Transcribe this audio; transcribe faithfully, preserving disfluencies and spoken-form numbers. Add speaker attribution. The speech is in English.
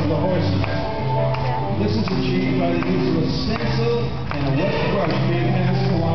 Speaker 1: of the horses. This is achieved by the use of a stencil and a wet brush made past the line.